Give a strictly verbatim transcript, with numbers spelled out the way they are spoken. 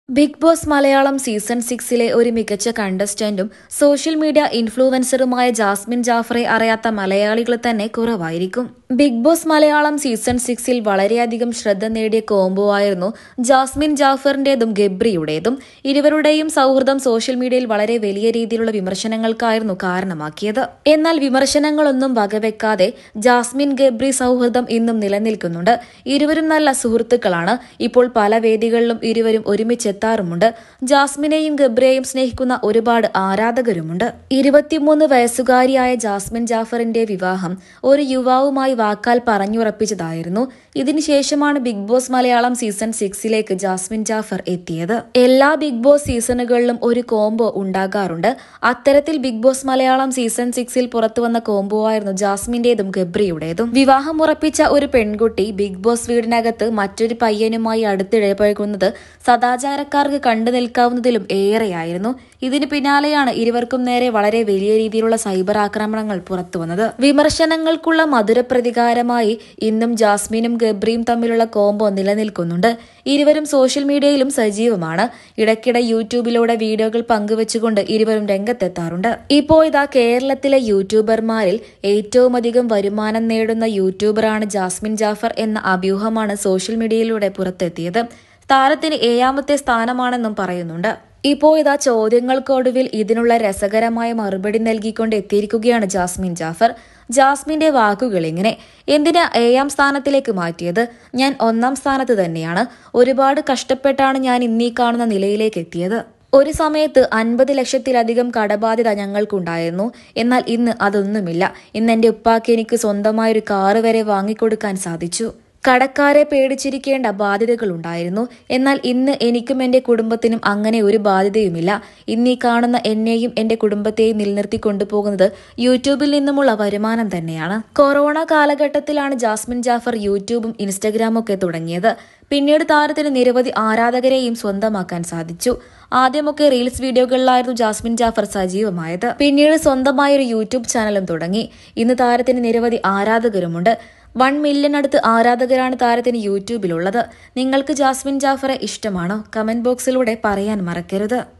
Big boss Malayalam season സിക്സിലെ ഒരു മികച്ച കണ്ടസ്റ്റന്റും സോഷ്യൽ മീഡിയ ഇൻഫ്ലുവൻസറുമായ ജാസ്മിൻ ജാഫറെ അറിയാത്ത മലയാളികൾ തന്നെ കുറവായിരിക്കും. ബിഗ് ബോസ് മലയാളം സീസൺ സിക്സിൽ വളരെയധികം ശ്രദ്ധ നേടിയ കോംബോ ആയിരുന്നു ജാസ്മിൻ ജാഫറിന്റേതും ഗബ്രിയുടേതും. ഇരുവരുടെയും സൗഹൃദം സോഷ്യൽ മീഡിയയിൽ വളരെ വലിയ രീതിയിലുള്ള വിമർശനങ്ങൾക്കായിരുന്നു കാരണമാക്കിയത്. എന്നാൽ വിമർശനങ്ങളൊന്നും വകവെക്കാതെ ജാസ്മിൻ ഗബ്രി സൗഹൃദം ഇന്നും നിലനിൽക്കുന്നുണ്ട്. ഇരുവരും നല്ല സുഹൃത്തുക്കളാണ്. ഇപ്പോൾ പല വേദികളിലും ഇരുവരും ഒരുമിച്ച് ാറുമുണ്ട്. ജാസ്മിനെയും ഗബ്രിയെയും സ്നേഹിക്കുന്ന ഒരുപാട് ആരാധകരുമുണ്ട്. ഇരുപത്തിമൂന്ന് വയസ്സുകാരിയായ ജാസ്മിൻ ജാഫറിന്റെ വിവാഹം ഒരു യുവാവുമായി വാക്കാൽ പറഞ്ഞുറപ്പിച്ചതായിരുന്നു. ഇതിനുശേഷമാണ് ബിഗ് ബോസ് മലയാളം സീസൺ സിക്സിലേക്ക് ജാസ്മിൻ ജാഫർ എത്തിയത്. എല്ലാ ബിഗ് ബോസ് സീസണുകളിലും ഒരു കോംബോ ഉണ്ടാകാറുണ്ട്. അത്തരത്തിൽ ബിഗ് ബോസ് മലയാളം സീസൺ സിക്സിൽ പുറത്തുവന്ന കോംബോ ആയിരുന്നു ജാസ്മിന്റേതും ഗബ്രിയുടേതും. വിവാഹം ഉറപ്പിച്ച ഒരു പെൺകുട്ടി ബിഗ് ബോസ് വീടിനകത്ത് മറ്റൊരു പയ്യനുമായി അടുത്തിടപഴകുന്നത് സദാചാരക്കാർക്ക് കണ്ടു നിൽക്കാവുന്നതിലും ഏറെയായിരുന്നു. ഇതിന് പിന്നാലെയാണ് ഇരുവർക്കും നേരെ വളരെ വലിയ രീതിയിലുള്ള സൈബർ ആക്രമണങ്ങൾ പുറത്തുവന്നത്. വിമർശനങ്ങൾക്കുള്ള മധുര പ്രതികാരമായി ഇന്നും ജാസ്മിനും ഗബ്രിയും തമ്മിലുള്ള കോംബോ നിലനിൽക്കുന്നുണ്ട്. ഇരുവരും സോഷ്യൽ മീഡിയയിലും സജീവമാണ്. ഇടയ്ക്കിടെ യൂട്യൂബിലൂടെ വീഡിയോകൾ പങ്കുവെച്ചുകൊണ്ട് ഇരുവരും രംഗത്തെത്താറുണ്ട്. ഇപ്പോൾ ഇതാ കേരളത്തിലെ യൂട്യൂബർമാരിൽ ഏറ്റവും അധികം വരുമാനം നേടുന്ന യൂട്യൂബറാണ് ജാസ്മിൻ ജാഫർ എന്ന അഭ്യൂഹമാണ് സോഷ്യൽ മീഡിയയിലൂടെ പുറത്തെത്തിയത്. താരത്തിന് ഏഴാമത്തെ സ്ഥാനമാണെന്നും പറയുന്നുണ്ട്. ഇപ്പോൾ ഇതാ ചോദ്യങ്ങൾക്കൊടുവിൽ ഇതിനുള്ള രസകരമായ മറുപടി നൽകിക്കൊണ്ട് എത്തിയിരിക്കുകയാണ് ജാസ്മിൻ ജാഫർ. ജാസ്മിന്റെ വാക്കുകൾ ഇങ്ങനെ: എന്തിനാ ഏഴാം സ്ഥാനത്തിലേക്ക് മാറ്റിയത്? ഞാൻ ഒന്നാം സ്ഥാനത്ത് തന്നെയാണ്. ഒരുപാട് കഷ്ടപ്പെട്ടാണ് ഞാൻ ഇന്നീ കാണുന്ന നിലയിലേക്ക് എത്തിയത്. ഒരു സമയത്ത് അൻപത് ലക്ഷത്തിലധികം കടബാധ്യത ഞങ്ങൾക്കുണ്ടായിരുന്നു. എന്നാൽ ഇന്ന് അതൊന്നുമില്ല. ഇന്ന് എന്റെ ഉപ്പാക്ക് എനിക്ക് സ്വന്തമായൊരു കാറ് വരെ വാങ്ങിക്കൊടുക്കാൻ സാധിച്ചു. കടക്കാരെ പേടിച്ചിരിക്കേണ്ട ബാധ്യതകളുണ്ടായിരുന്നു. എന്നാൽ ഇന്ന് എനിക്കും എന്റെ കുടുംബത്തിനും അങ്ങനെ ഒരു ബാധ്യതയുമില്ല. ഇന്നീ കാണുന്ന എന്നെയും എന്റെ കുടുംബത്തെയും നിലനിർത്തി കൊണ്ടുപോകുന്നത് യൂട്യൂബിൽ നിന്നുമുള്ള വരുമാനം തന്നെയാണ്. കൊറോണ കാലഘട്ടത്തിലാണ് ജാസ്മിൻ ജാഫർ യൂട്യൂബും ഇൻസ്റ്റഗ്രാമും ഒക്കെ തുടങ്ങിയത്. പിന്നീട് താരത്തിന് നിരവധി ആരാധകരെയും സ്വന്തമാക്കാൻ സാധിച്ചു. ആദ്യമൊക്കെ റീൽസ് വീഡിയോകളിലായിരുന്നു ജാസ്മിൻ ജാഫർ സജീവമായത്. പിന്നീട് സ്വന്തമായൊരു യൂട്യൂബ് ചാനലും തുടങ്ങി. ഇന്ന് താരത്തിന് നിരവധി ആരാധകരുമുണ്ട്. വൺ മില്യൺ അടുത്ത് ആരാധകരാണ് താരത്തിന് യൂട്യൂബിലുള്ളത്. നിങ്ങൾക്ക് ജാസ്മിൻ ജാഫറെ ഇഷ്ടമാണോ? കമന്റ് ബോക്സിലൂടെ പറയാൻ മറക്കരുത്.